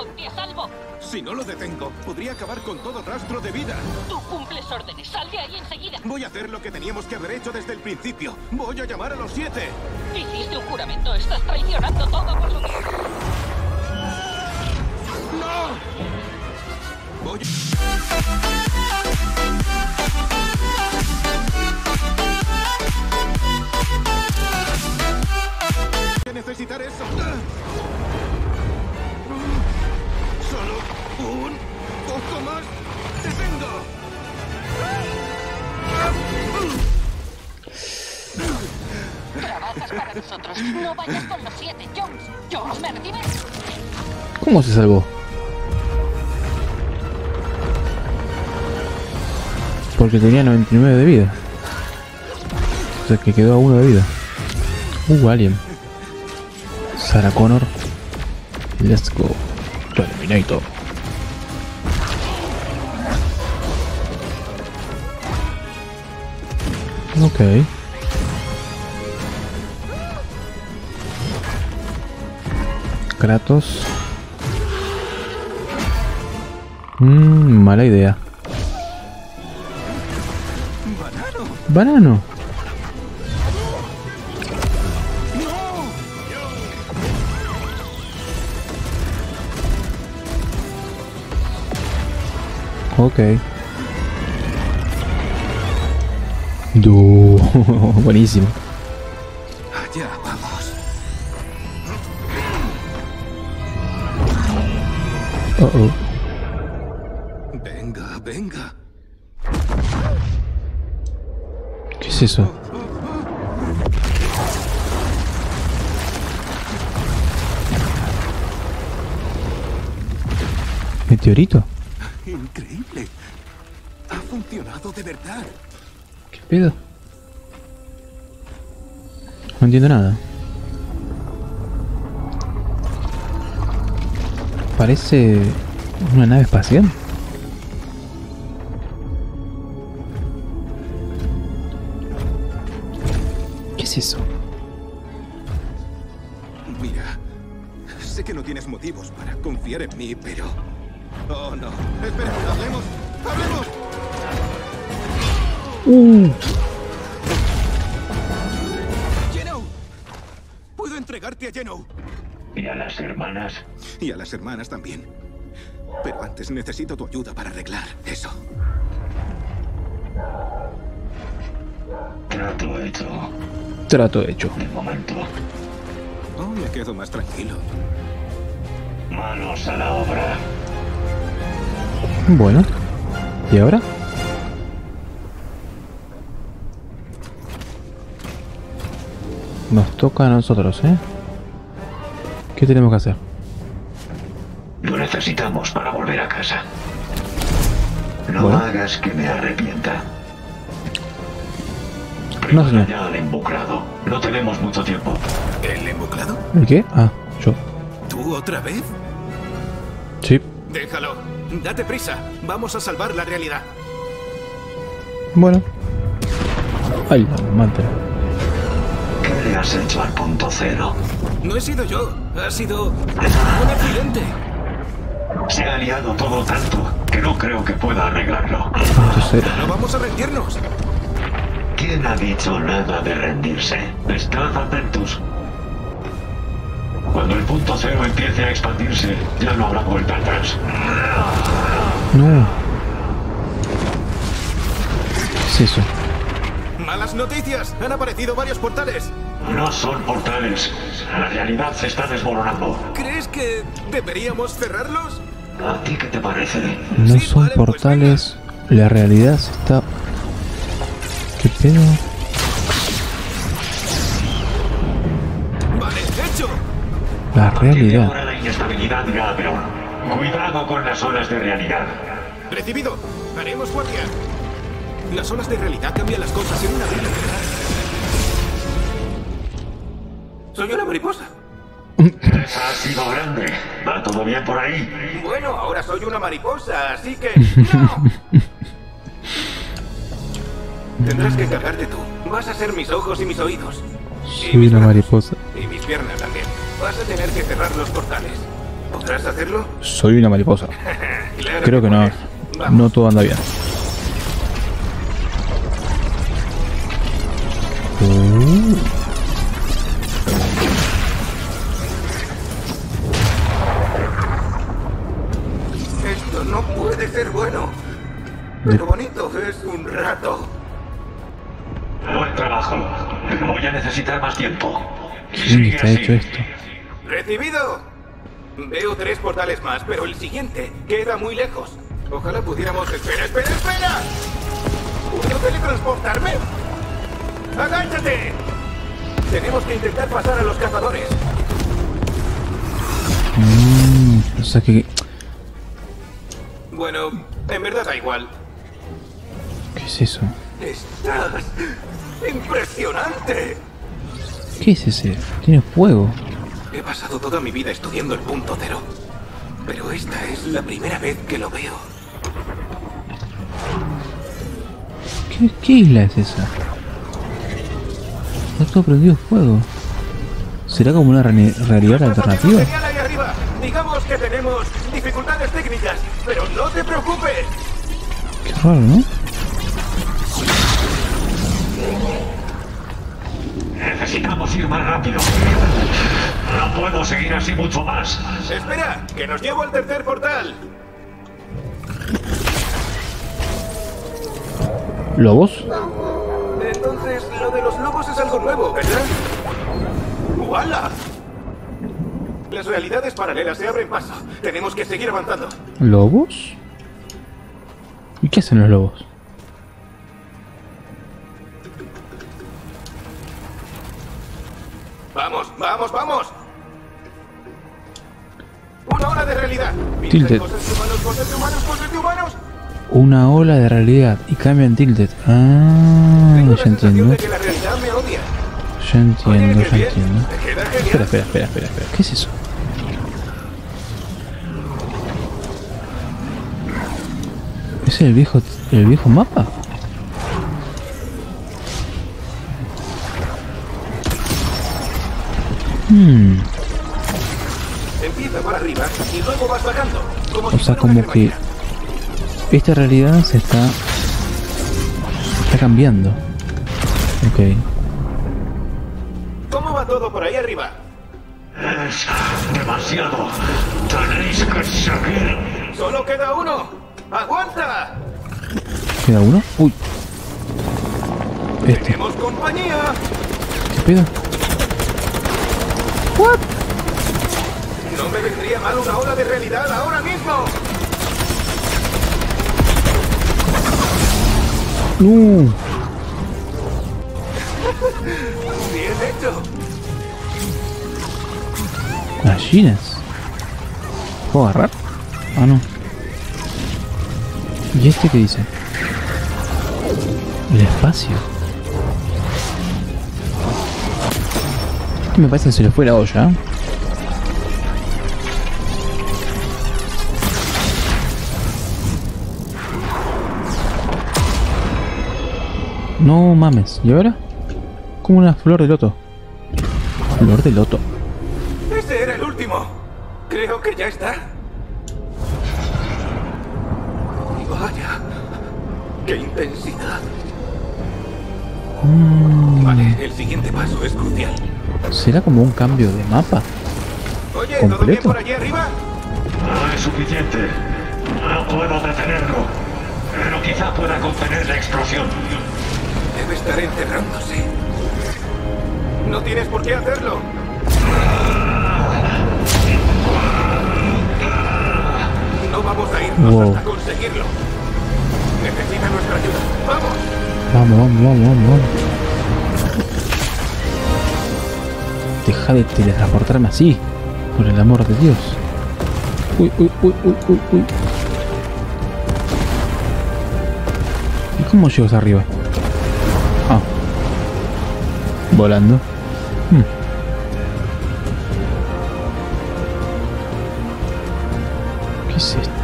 Ponte a salvo. Si no lo detengo, podría acabar con todo rastro de vida. Tú cumples órdenes. Sal de ahí enseguida. Voy a hacer lo que teníamos que haber hecho desde el principio. Voy a llamar a los 7. Hiciste un juramento. Estás traicionando todo por lo que... ¡No! Voy a necesitar eso. Solo un poco más. ¡Detengo! Trabajas para nosotros. No vayas con los 7, Jones. Jones, ¿me recibes? ¿Cómo se salvó? Porque tenía 99 de vida. O sea que quedó a 1 de vida. Alien. Sarah Connor. Let's go. Terminator. Ok. Kratos. Mala idea. Banano. Ok. Buenísimo. Allá vamos. Venga, venga. ¿Qué es eso? ¿Meteorito? Increíble. Ha funcionado de verdad. ¿Qué pedo? No entiendo nada. Parece una nave espacial. ¿Qué es eso? Mira, sé que no tienes motivos para confiar en mí, pero... Oh, no. Espera, hablemos. ¡Hablemos! ¡Geno! Puedo entregarte a Geno. ¿Y a las hermanas? Y a las hermanas también. Pero antes necesito tu ayuda para arreglar eso. Trato hecho. Trato hecho. De momento. Oh, me quedo más tranquilo. Manos a la obra. Bueno. ¿Y ahora? Nos toca a nosotros, ¿eh? ¿Qué tenemos que hacer? Lo necesitamos para volver a casa. No Bueno. hagas que me arrepienta. No, señor. Ya al embucrado. No tenemos mucho tiempo. ¿El embuclado? ¿El qué? Ah, yo. ¿Tú otra vez? Sí. Déjalo. Date prisa. Vamos a salvar la realidad. Bueno. Ay, la madre. ¿Qué le has hecho al punto cero? No he sido yo. Ha sido un accidente. Se ha liado todo tanto que no creo que pueda arreglarlo. Punto cero. No vamos a rendirnos. ¿Quién ha dicho nada de rendirse? Estad atentos. Cuando el punto cero empiece a expandirse, ya no habrá vuelta atrás. No. ¿Qué es eso? Malas noticias. Han aparecido varios portales. No son portales. La realidad se está desmoronando. ¿Crees que deberíamos cerrarlos? ¿A ti qué te parece? No Sí, son vale, pues portales. La realidad se está... ¿Qué pedo? Vale, hecho. La Y realidad. ahora la inestabilidad irá peor. Cuidado con las olas de realidad. Recibido. Haremos guardia. Las olas de realidad cambian las cosas en una vida. Soy una mariposa. Esa ha sido grande. ¿Va todo bien por ahí? Bueno, ahora soy una mariposa, así que... ¡No! Tendrás que encargarte tú. Vas a ser mis ojos y mis oídos. Y Soy mis una brazos. mariposa. Y mis piernas también. Vas a tener que cerrar los portales. ¿Podrás hacerlo? Soy una mariposa. Claro Creo que no. puedes. Vamos. No todo anda bien. Esto no puede ser bueno. Pero bonito es un rato. Buen trabajo. Pero voy a necesitar más tiempo. ¿Quién Sigue está así. hecho esto? ¡Recibido! Veo 3 portales más, pero el siguiente queda muy lejos. Ojalá pudiéramos... ¡Espera, espera, espera! ¿Puedo teletransportarme? ¡Agáchate! Tenemos que intentar pasar a los cazadores. O sea que... Bueno, en verdad da igual. ¿Qué es eso? ¡Estás impresionante! ¿Qué es ese? Tiene fuego. He pasado toda mi vida estudiando el punto cero. Pero esta es la primera vez que lo veo. ¿Qué isla es esa? Está todo prendido fuego. ¿Será como una realidad alternativa? Genial ahí arriba. Digamos que tenemos dificultades técnicas, pero no te preocupes. Qué raro, ¿no? Necesitamos ir más rápido. No puedo seguir así mucho más. Espera, que nos llevo al tercer portal. ¿Lobos? Entonces, lo de los lobos es algo nuevo, ¿verdad? ¡Uala! Las realidades paralelas se abren paso. Tenemos que seguir avanzando. ¿Lobos? ¿Y qué hacen los lobos? ¡Vamos, vamos, vamos! ¡Una ola de realidad! Tilted. Cosas de humanos, cosas de humanos, cosas de humanos. Una ola de realidad y cambian tilted. Ah, Tengo la ya sensación entiendo. de que la realidad me odia. Ya entiendo, Oye, ya qué bien. entiendo. Te queda genial. Espera. ¿Qué es eso? ¿Es el viejo mapa? Empieza por arriba y luego vas bajando. Como O si sea, fuera una como que cremallera. esta realidad se está cambiando. Ok. ¿Cómo va todo por ahí arriba? Es demasiado. Tenéis que seguir. ¡Solo queda uno! ¡Aguanta! ¿Queda uno? Uy. Este. ¡Tenemos compañía! ¿Qué pedo? What? No me vendría mal una ola de realidad ahora mismo. No. Bien hecho. Gallinas. ¿Puedo agarrar? Ah, no. ¿Y este qué dice? El espacio. Me parece que se le fue la olla. No mames. ¿Y ahora? Como una flor de loto. Flor de loto. Ese era el último. Creo que ya está. Y vaya. ¡Qué intensidad! Vale, el siguiente paso es crucial. ¿Será como un cambio de mapa? Oye, ¿todo bien ¿Completo? por allí arriba? No es suficiente. No puedo detenerlo. Pero quizá pueda contener la explosión. Debe estar enterrándose. No tienes por qué hacerlo. No vamos a irnos Wow. hasta conseguirlo. Necesita nuestra ayuda. ¡Vamos! Vamos. Deja de teletransportarme así. Por el amor de Dios. Uy. ¿Y cómo llego hasta arriba? Ah. Volando. ¿Qué es esto?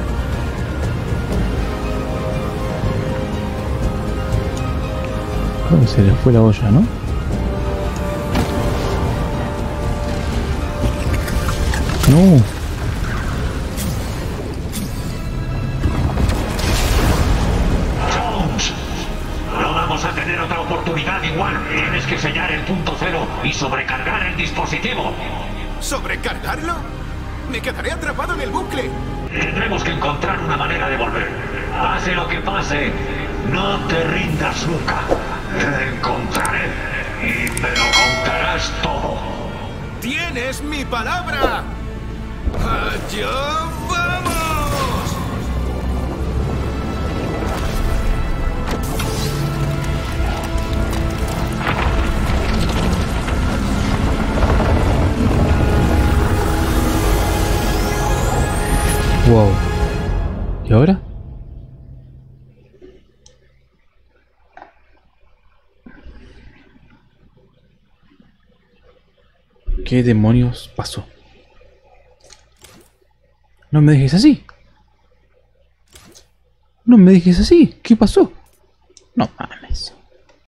Creo que se le fue la olla, ¿no? No. a tener otra oportunidad igual. Tienes que sellar el punto cero y sobrecargar el dispositivo. ¿Sobrecargarlo? Me quedaré atrapado en el bucle. Tendremos que encontrar una manera de volver. Pase lo que pase, no te rindas nunca. Te encontraré y me lo contarás todo. ¡Tienes mi palabra! ¡Allá vamos! Wow. ¿Y ahora? ¿Qué demonios pasó? No me dejes así. No me dejes así. ¿Qué pasó? No mames.